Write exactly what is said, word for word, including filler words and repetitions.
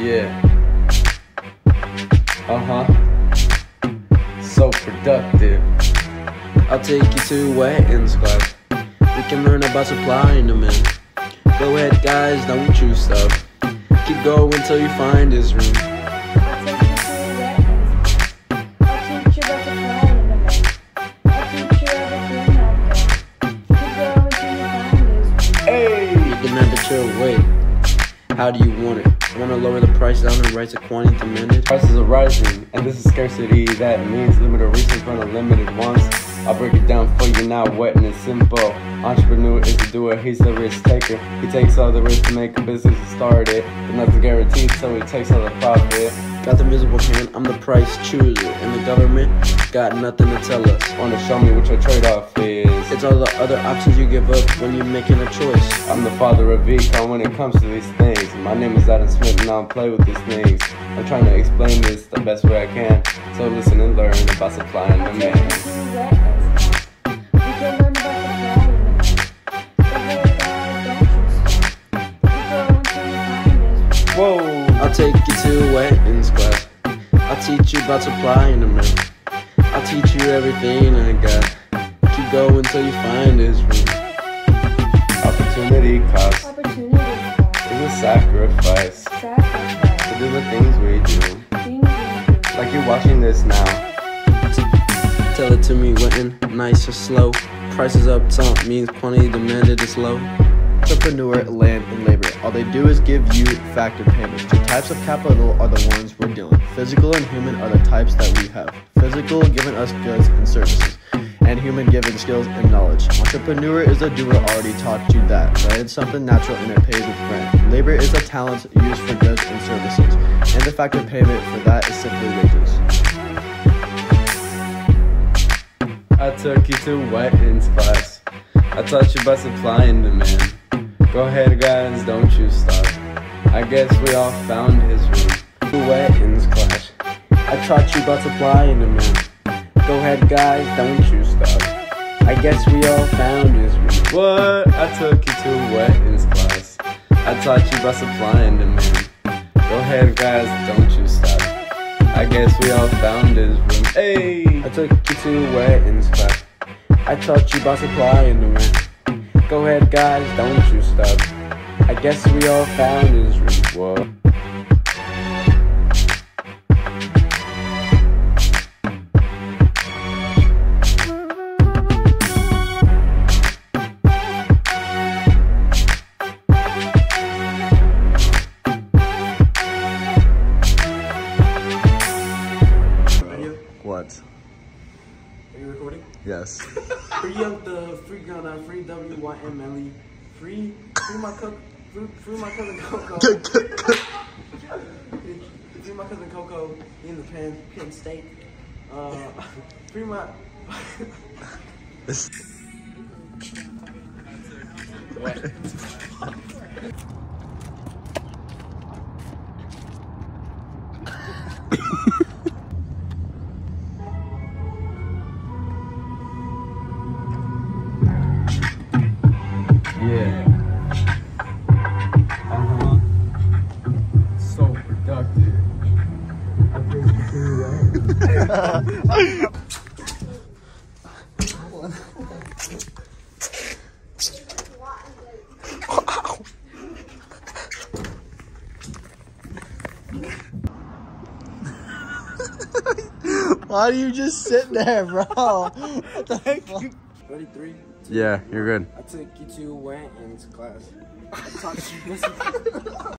Yeah. Uh-huh. So productive. I'll take you to Whetten's class. We can learn about supply and demand. Go ahead guys, don't you stop. Keep going until you find his room. I'll take you to Whetten's. I'll teach you about supply and demand. I'll teach you everything I've got. Keep going until you find his room. Hey! You can never chill, wait. How do you want it? Want to lower the price down and raise the quantity demanded? Prices are rising, and this is scarcity. That means limited resource for unlimited wants. I'll break it down for you now, Whetten and simple. Entrepreneur is the doer, he's the risk taker. He takes all the risk to make a business and start it. But nothing's guaranteed, so he takes all the profit. Got the visible hand, I'm the price chooser. And the government got nothing to tell us. Wanna show me what your trade-off is? It's all the other options you give up when you're making a choice. I'm the father of econ when it comes to these things. My name is Adam Smith and I don't play with these things. I'm trying to explain this the best way I can. So listen and learn about supply and I'll take demand. you to Whetten's class. We can learn about supply and demand. Go ahead guys, don't you stop. Keep going until you find his room. Whoa! I'll take you to Whetten's class. I'll teach you about supply and demand. I'll teach you everything I got. Keep going until you find his room. Opportunity cost Opportunity cost. is a sacrifice Sacrifice. to do the things we do. Things we do. Like you're watching this now. Tell it to me, Whetten, nice or slow. Prices up top means quantity demanded is low. Entrepreneur, land, and labor. All they do is give you factored payments. Two types of capital are the ones we're dealing. Physical and human are the types that we have. Physical giving us goods and services, and human giving skills and knowledge. Entrepreneur is a doer, already taught you that. Land is something natural and it pays with rent. Labor is a talent used for goods and services, and the factored payment for that is simply wages. I took you to Whetten's class. I taught you about supply and demand. Go ahead guys, don't you stop. I guess we all found his room. Whetten's class. I taught you about supply and demand. Go ahead guys, don't you stop. I guess we all found his room. What? I took you to Whetten's class. I taught you about supply and demand. Go ahead guys, don't you stop. I guess we all found his room. Hey! I took you to Whetten's class. I taught you about supply and demand. Go ahead guys, don't you stop. I guess we all found his room. What? What? Are you recording? Yes. Free up the free gunner, free W Y M L E, free free my cook, free, free my cousin Coco. Free my cousin Coco in the Penn Penn State. Uh, free my. Yeah. Uh-huh. So productive. I think you do that. Why do you just sit there, bro? What the heck? Ready, three. Two, Yeah, you're good. I took you to Whetten's class. I taught you.